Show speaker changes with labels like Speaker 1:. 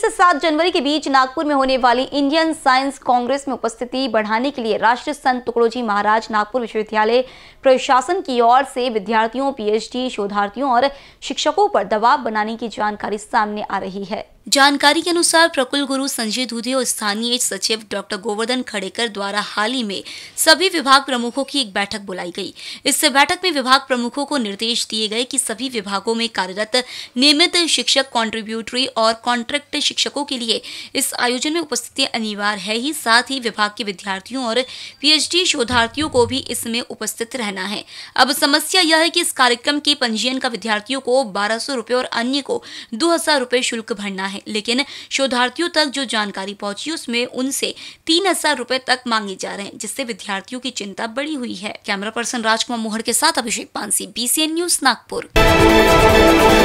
Speaker 1: से 7 जनवरी के बीच नागपुर में होने वाली इंडियन साइंस कांग्रेस में उपस्थिति बढ़ाने के लिए राष्ट्रीय संत तुकडोजी महाराज नागपुर विश्वविद्यालय प्रशासन की ओर से विद्यार्थियों, पीएचडी शोधार्थियों और शिक्षकों पर दबाव बनाने की जानकारी सामने आ रही है। जानकारी के अनुसार प्रकुल गुरु संजय दूधे और स्थानीय सचिव डॉक्टर गोवर्धन खड़ेकर द्वारा हाल ही में सभी विभाग प्रमुखों की एक बैठक बुलाई गई। इस बैठक में विभाग प्रमुखों को निर्देश दिए गए कि सभी विभागों में कार्यरत नियमित शिक्षक, कॉन्ट्रीब्यूटरी और कॉन्ट्रैक्ट शिक्षकों के लिए इस आयोजन में उपस्थिति अनिवार्य है ही, साथ ही विभाग के विद्यार्थियों और पीएचडी शोधार्थियों को भी इसमें उपस्थित रहना है। अब समस्या यह है कि इस कार्यक्रम के पंजीयन का विद्यार्थियों को 1200 रुपए और अन्य को 2000 रुपए शुल्क भरना है, लेकिन शोधार्थियों तक जो जानकारी पहुंची उसमें उनसे 3000 रुपए तक मांगे जा रहे हैं, जिससे विद्यार्थियों की चिंता बढ़ी हुई है। कैमरा पर्सन राजकुमार मोहर के साथ अभिषेक पानसी, BCN न्यूज, नागपुर।